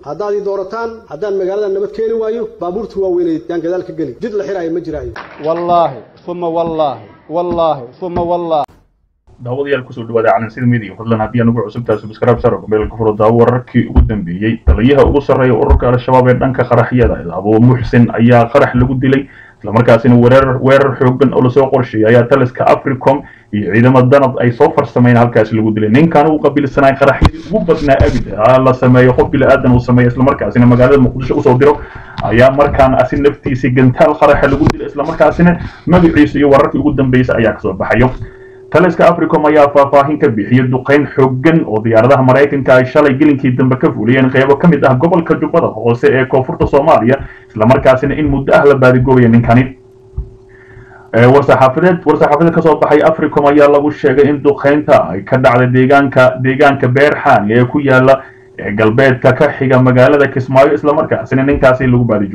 haddaad doorataan haddaan magaalada nabad keeni waayo baabuurtu waa weynay yaan gadaal ka gali jid la xiraay ma jiraayo wallahi thumma wallahi daawadayaal kusoo dhawaada calansida media fadlan haddii aan ugu cusubtahay subscribe saro meel ku furo daawo wararkii ugu dambeeyay taliyaha ugu sarreeya ururka al-shabaab ee dhanka qaraxyada Abu Muxsin ayaa qarax lagu dilay isla markaasina weerar xooggan oo la soo qorsheeyay ayaa taliska Africom iyo ciidamada danab ay soo farsameeyeen halkaas lagu dilay ninkan uu qabiilsanay qaraxyadii ugu badnaa abid la sameeyo qof bil aadan uu sameeyo isla markaasina magaalada Muqdisho u soo diro ayaa markaan asin naftiisa gantaal qarax lagu dilay isla markaasina magaciisa iyo wararkii ugu dambeeyay ayaa ka soo baxayo taliska Africom ayaa faahfaahin ka bixiyay duqeyn xooggan oo diyaaradaha Mareykanka ay shalay gelinkii dambe ka fuliyeen qaybo ka mid ah gobolka Jubbada Hoose ee koonfurta Soomaaliya isla markaasina in muddo ah la baadigoobayay ninkani warsaxaafadeed ka soo baxay Africom ayaa lagu sheegay in duqeynta ay ka dhacday deegaanka Beerxaan ee ku yaala galbeedka ka xiga magaalada Kismaayo isla markaasina ninkaasi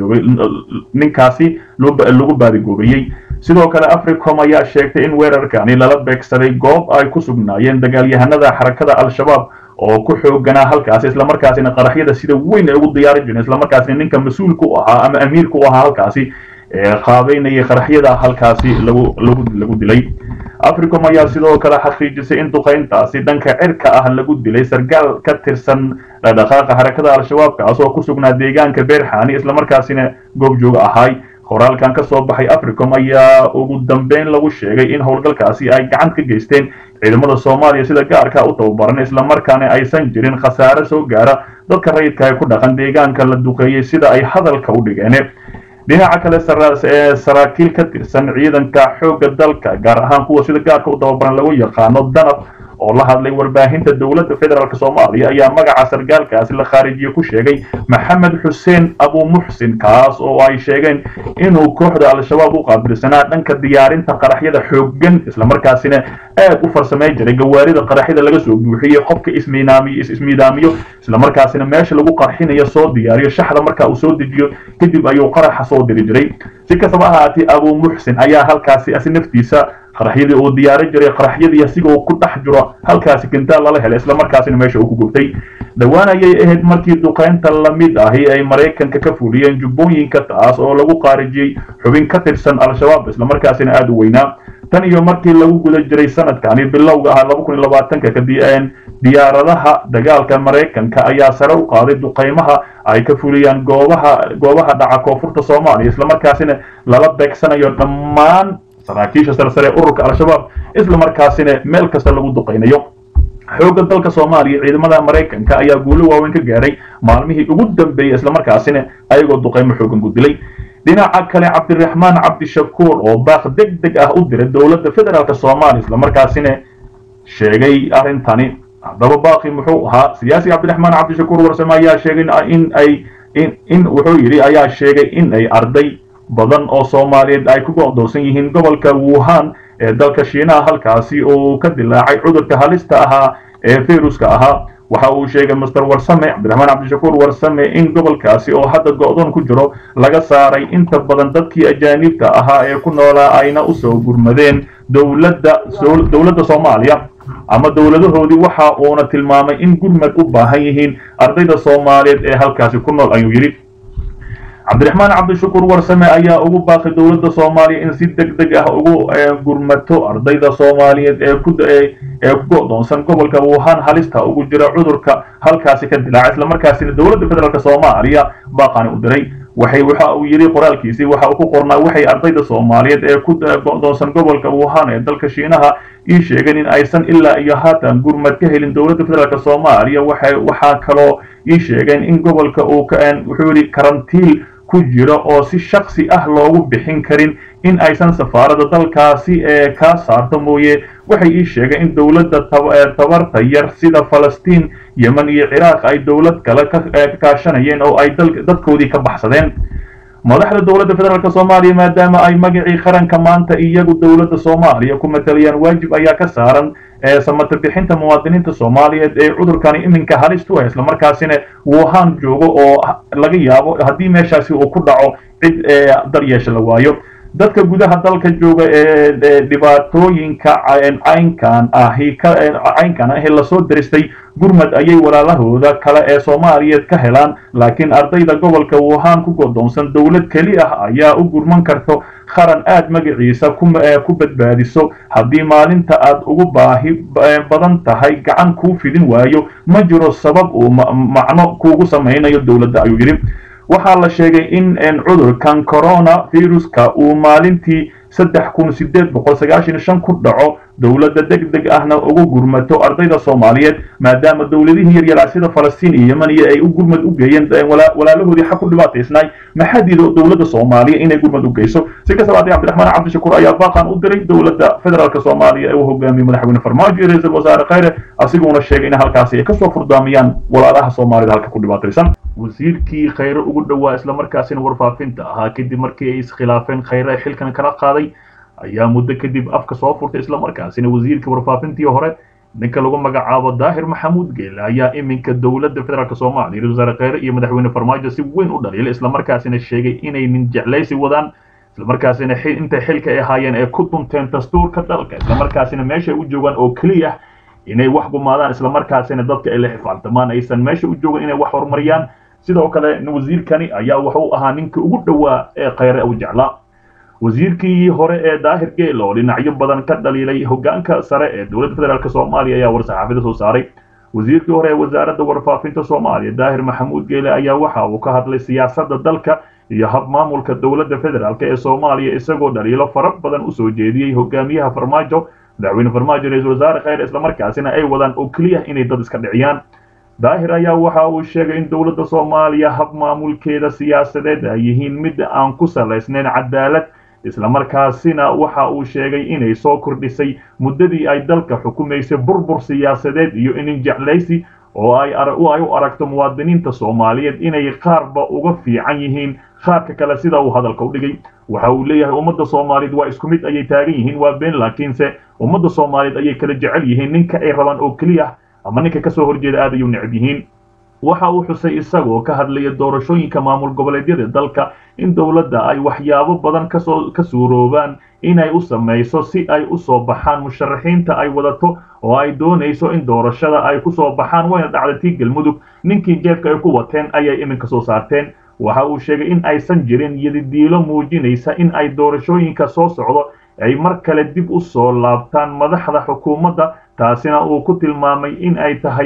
lagu baadigoobayay sidoo kale Africom ayaa sheegtay in weerarkani lala beegsaday goob ay ku sugnaayeen dagaalyahanada xarakada al-shabaab oo ku xooganaa halkaas isla markaasina qaraxyada sida weyn ay ugu diyaarin jireen isla markaasina ninka mas'uulka u ahaa ama amiirka u ahaa halkaasi qaabeynaya qaraxyada halkaasi lagu dilay Africom ayaa sidoo kale xaqiijisay in duqeyntaasi dhanka cirka ah lagu dilay sargaal ka tirsan dhaqaaqa xarakada al-shabaab kaas oo ku sugnaa deegaanka Beerxaan isla markaasina goob joog ahay qoraalkan ka soo baxay Africom ayaa ugu dambeyn lagu sheegay in howlgalkaasi ay gacan ka geysteen ciidamada Soomaaliya sida gaarka u tababaran isla markaana aysan jirin khasaare soo gaara dadka rayidka ay ku dhaqan deegaanka la duqeeyay sida ay hadalka u dhigeen dhinaca kale saraakiil ka tirsan ciidanka xoogga dalka gaar ahaan kuwa sida gaarka u tababaran lagu yaqaano danab oo la hadlay warbaahinta dawladda federaalka Soomaaliya ayaa magaca sargaalkaasi la khaarijiyay ku sheegay Maxamed Xuseen Abu Muxsin kaas oo ay sheegeen inuu kooxda al-shabaab u qaabilsanaa dhanka diyaarinta qaraxyada xooggan isla markaasina aad u farsameyn jiray gawaarida qaraxyada laga soo buuxiyay qofka ismiidaamiyo isla markaasina meesha lagu qarxinayo soo diyaariyo shaxda marka uu soo dejiyo kadib ayuu qaraxa soo diri jiray si kastaba ahaatee Abu Muxsin ayaa halkaasi asin naftiisa qaraxyadii oo diyaarin jiray qaraxyadii asigoo ku dhex jiro halkaasi gantaal lala helay isla markaasina meesha uu ku gubtay dhawaan ayay ahayd markii duqeynta la mid ahi ay Mareykanka ka fuliyeen jubbooyinka taas oo lagu qaarijiyay xubin ka tirsan al-shabaab isla markaasina aad u weynaa tan iyo markii lagu guda jiray sanadkani bilowga ah 2020 kadib diyaaradaha dagaalka Mareykanka ayaa sare u qaaday duqeymaha ay ka fuliyaan goobaha dhaca koonfurta Soomaaliya isla markaasina lala beegsanayo dhammaan saraakiisha sare ururka al-shabaab isla markaasina meel kasta lagu duqeynayo xoogga dalka Soomaaliya ciidamada Mareykanka ayaa guulo waaweyn ka gaaray maalmihii ugu dambeeyay isla markaasina ayagoo duqeymo xooggan ku dilay dhinaca kale Cabdiraxmaan Cabdishakuur oo baaq degdeg ah u diray dawladda federaalka Soomaaliya isla markaasina sheegay arintani hadaba baaqi muxuu ahaa siyaasi Cabdiraxmaan Cabdishakuur warsame ayaa sheegay in wuxuu yiri ayaa sheegay in ay arday badan oo Soomaaliyeed ay ku go'doonsan yihiin gobolka Wuhan ee dalka Shiinaha halkaasi oo ka dilaacay cudurka halista ahaa ee viruska ahaa waxa uu sheegay Mr. Warsame Cabdiraxmaan Cabdishakuur warsame in gobolkaasi oo hadda go'doon ku jiro laga saaray inta badan dadkii ajaanibta ahaa ee ku noolaa ayna u soo gurmadeen dawladda Soomaaliya ama dawladahoodii waxa uuna tilmaamay in gurmad u baahan yihiin ardayda Soomaaliyeed ee halkaasi ku nool ayuu yiri Cabdiraxmaan Cabdishakuur warsame ayaa ugu baaqay dawladda Soomaaliya in si degdeg ah ugu gurmato ardayda Soomaaliyeed ee ku go'doonsan gobolka Wuhan halista ugu jira cudurka halkaasi ka dilaacay isla markaasina dawladda federaalka Soomaaliya baaqani u diray waxa uu yiri qoraalkiisii waxa uu ku qornaa waxay ardayda Soomaaliyeed ee ku go'doonsan gobolka Wuhan ee dalka Shiinaha ii sheegeen in aysan ilaa iyo haatan gurmad ka helin dawladda federaalka Soomaaliya waxa kaloo ii sheegeen in gobolka uu wuxuu yiri karantiil ku jiro oo si shakhsi ah loogu bixin karin in aysan safaarada dalkaasi ka saarto mooye waxay ii sheegeen in dawladda tabarta yar sida Falastiin Yemen iyo Ciraaq ay dawlad kale ka kaashanayeen oo ay dadkoodii ka baxsadeen madaxda dawladda federaalka Soomaaliya maadaama ay magacii qaranka maanta iyagu dawladda Soomaaliya ku matalayaan waajib ayaa ka saaran samata bixinta muwaadiniinta Soomaaliyeed ee cudurkani iminka halistu ah isla markaasina Wuhan joogo oo laga yaabo hadii meeshaasi uu ku dhaco cid daryeesha la waayo dadka gudaha dalka jooga ee dhibaatooyinka caynkan ahi lasoo diristay gurmad ayay walaalahooda kale ee Soomaaliyeed ka helaan laakiin ardayda gobolka Wuhan ku go'doonsan dawlad kali ah ayaa u gurman karto qaran aad magaciisa ku badbaadiso haddii maalinta aad ugu baahi badan tahay gacan ku fidin waayo ma jiro sabab uu macno kuugu samaynayo dawladda ayuu yiri waxaa la sheegay in cudurkan corona viruska uu maalintii 3895 ku dhaco dawladda degdeg ahna ugu gurmato ardayda Soomaaliyeed maadaama dawladihii yaryar sida Falastiin iyo Yemen ay u gurmad u geeyeen walaalahoodii xaq u dhibaataysnay maxadiido dawladda Soomaaliya inay gurmad u geyso si ka sabaatay Cabdiraxmaan Cabdishakuur ayaa baaqan u diray dawladda federaalka Soomaaliya ee uu hogaamiyo madaxweyne Farmaajo iyo ra'iisul wasaare Khayre asiguna sheegay in halkaas ay ka soo furdaamiyaan walaalaha Soomaalida halka ku dhibaataysan wasiirkii Khayre ugu dhawaa isla markaasina warfaafinta ahaa kadib markii ay iskhilaafeen Khayre xilkan kala qaaday ayaa muddo kadib afka soo furtay isla markaasina wasiirka warfaafintii hore ninka lagu magacaabo Daahir Maxamuud Geele ayaa iminka dawladda federaalka Soomaaliya ra'iisul wasaare Khayre iyo madaxweyne Farmaajo si weyn u dhaliilay isla markaasina sheegay inay nin jeclaysi wadaan isla markaasina inta xilka ay haayeen ee ku dunteen dastuurka dalka isla markaasina meesha u joogan oo kaliya inay wax gumaadaan isla markaasina dadka ay la xifaaltamaan aysan meesha u joogan inay wax horumariyaan sidoo kale wasiirkani ayaa wuxuu ahaa ninka ugu dhawaa ee Khayre u jeclaa wasiirkii hore ee Daahir Geele oo dhinacyo badan ka dhaliilay hoggaanka sare ee dawladda federaalka Soomaaliya ayaa war-saxaafada soo saaray wasiirkii hore ee wasaaradda warfaafinta Soomaaliya Daahir Maxamuud Geele ayaa waxa uu ka hadlay siyaasadda dalka iyo hab maamulka dawladda federaalka ee Soomaaliya isagoo dhaliilo fara badan u soo jeediyay hogaamiyaha Farmaajo madaxweyne Farmaajo ra'iisul wasaare Khayre isla markaasina ay wadaan oo kaliya inay dad iska dhiciyaan daahir ayaa waxa uu sheegay in dawladda Soomaaliya hab maamulkeeda siyaasadeed ay yihiin mid aan ku salaysnayn cadaalad isla markaasina waxa uu sheegay inay soo kordhisay muddadii ay dalka xukumaysay burbur siyaasadeed iyo in jeclaysi oo ay u aragto muwaadiniinta Soomaaliyeed inay qaarba uga fiican yihiin qaarka kale sida uu hadalka u dhigay waxa uu leeyahay ummadda Soomaaliyeed waa isku mid ayay taagan yihiin waa been laakiinse ummadda Soomaaliyeed ayay kala jecel yihiin ninka ay rabaan oo kaliya ama ninka ka soo horjeeda aad ayuu necab yihiin waxa uu xusay isagoo ka hadlaya doorashooyinka maamul goboleedyada dalka in dawladda ay waxyaabo badan ka suuroobaan inay u samayso si ay u soo baxaan musharaxiinta ay wadato oo ay doonayso in doorashada ay ku soo baxaan wayna dhacday Galmudug ninkii jeebka ay ku wateen ayay iminka soo saarteen waxa uu sheegay in aysan jirin yadidiilo muujinaysa in ay doorashooyinka soo socdo ay mar kale dib u soo laabtaan madaxda xukuumadda taasina uu ku tilmaamay in ay tahay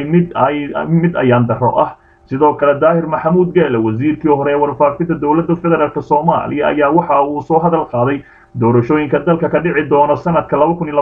mid ayaan daro ah sidoo kale Daahir Maxamuud Geele wasiirkii hore ee warfaafinta dawladda federaalka Soomaaliya ayaa waxa uu soo hadal qaaday doorashooyinka dalka ka dhici doona sanadka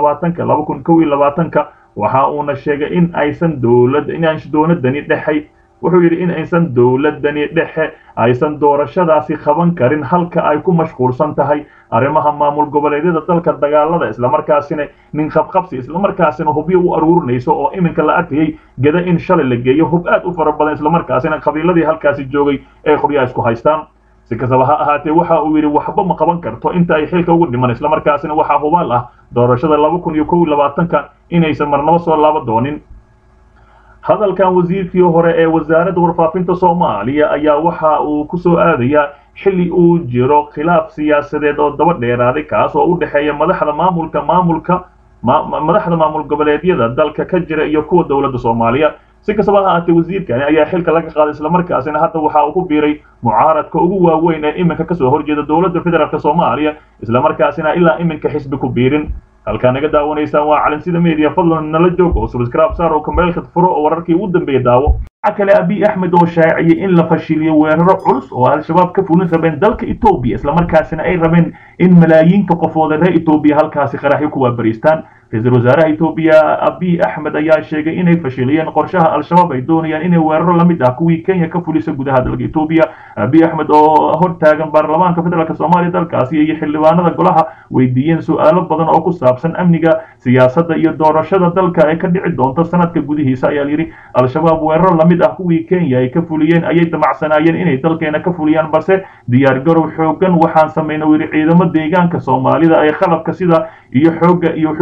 2020 waxa uuna sheegay in aysan dawladani dhexe wuxuu yiri in aysan dawladani dhexe aysan doorashadaasi qaban karin halka ay ku mashquulsan tahay arrimaha maamul goboleedyada dalka dagaalada isla markaasina nin qabqabsi isla markaasina hubyo u aruurinayso oo iminka la arkayay gada in shalay la geeyo hub aad u fara badan isla markaasina qabiiladii halkaasi joogay ee qoryaha isku haystaan si kastaba ha ahaatee waxa uu yiri waxba ma qaban karto inta ay xilka ugu dhiman isla markaasina waxa hubaal ah doorashada 2021 inaysan marnaba soo laabo doonin hadalkan wasiirkii hore ee wasaaradda warfaafinta Soomaaliya ayaa waxa uu ku soo aadaya xilli uu jiro khilaaf siyaasadeed oo daba dheeraaday kaas oo u dhaxeeya madaxda maamul goboleedyada dalka ka jira iyo kuwa dawladda Soomaaliya si kastaba ha ahaatee wasiirkan ayaa xilka laga qaaday isla markaasina hadda waxa uu ku biiray mucaaradka ugu waaweyn ee iminka ka soo horjeeda dawladda federaalka Soomaaliya isla markaasina ilaa iminka xisbi ku biirin halkaan naga daawanaysaan waa Calansida Media fadlan nala joog oo subscribe saar oo kameelka furo oo wararkii ugu dambeeyay daawo kale Abiy Ahmed oo shaaciyay in la fashiliyo weeraro culus oo al-shabaab ka fulin rabeen dalka Itoobiya isla markaasina ay rabeen in malaayiin qofood reer Itoobiya halkaasi qaraxyo ku waabariistaan ra'iisul wasaaraha Itoobiya Abiy Ahmed ayaa sheegay inay fashiliyeen qorshaha al-shabaab ay doonayaan inay weeraro la mid ah kuwii Kenya ka fulisa gudaha dalka Itoobiya Abiy Ahmed oo hortaagan baarlamaanka federaalka Soomaaliya dalkaasi iyo xildhibaanada golaha weydiiyeen su'aalo badan oo ku saabsan amniga siyaasadda iyo doorashada dalka ay ka dhici doonto sanadka gudihiisa ayaa yiri al-shabaab weeraro la mid ah kuwii Kenya ay ka fuliyeen ayay damacsanayeen inay dalkeena ka fuliyaan balse diyaar garow xoogan waxaan sameynay ciidamada deegaanka Soomaalida ay qalabka sida iyo xooga iyo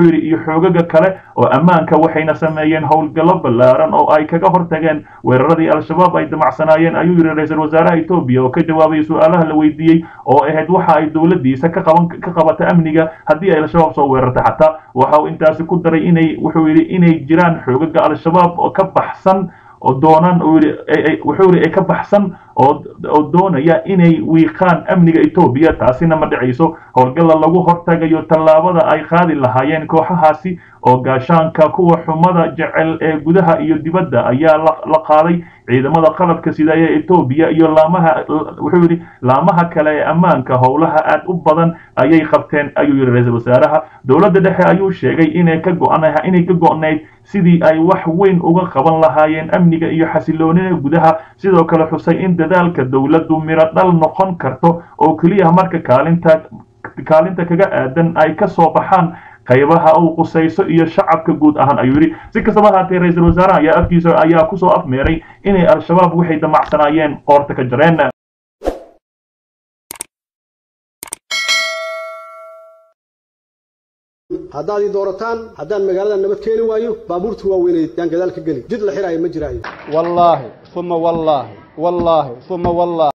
xoogaga kale oo ammaanka waxayna sameeyeen howlgallo ballaaran oo ay kaga hortageen weeraradii al-shabaab ay damacsanaayeen ayuu yiri ra'iisul wasaaraha Itoobiya oo ka jawaabay su'aalaha la weydiiyay oo ahayd waxa ay dawladdiisa ka qabata amniga haddii ay al-shabaab soo weerarto xataa waxa uu intaasi ku daray wuxuu yiri inay jiraan xoogaga al-shabaab oo ka baxsan oo doonaan wuxuu yiri ka baxsan oo doonaya inay wiiqaan amniga Itoobiya taasina ma dhacayso howlgalla lagu hortagayo tallaabada ay qaadi lahaayeen kooxahaasi oo gaashaanka kuwa xumada jecel ee gudaha iyo dibadda ayaa la qaaday ciidamada qalabka sida ee Itoobiya iyo wuxuu yiri laamaha kale ee ammaanka howlaha aad u badan ayay qabteen ayuu yiri ra'iisul wasaaraha dawladda dhexe ayuu sheegay inay ka go'nayd sidii ay wax weyn uga qaban lahaayeen amniga iyo xasiloonida gudaha sidoo kale xusay in dadaalka dawladdu miro dhal noqon karto oo kaliya marka kaalinta kaga aadan ay ka soo baxaan qaybaha uu qusayso iyo shacabka guud ahaan ayuu yiri si kastaba haatee ra'iisul wasaaraha ayaa afkiisa ayaa ku soo afmeeray inay al-shabaab waxay damacsanaayeen qoorta ka jareen haddaad ii doorataan haddaan magaalada nabad keeni waayo baabuurtu waa weynayd yaan gadaal ka geli jid la xiraayo ma jiraayo wallaahi thumma wallaahi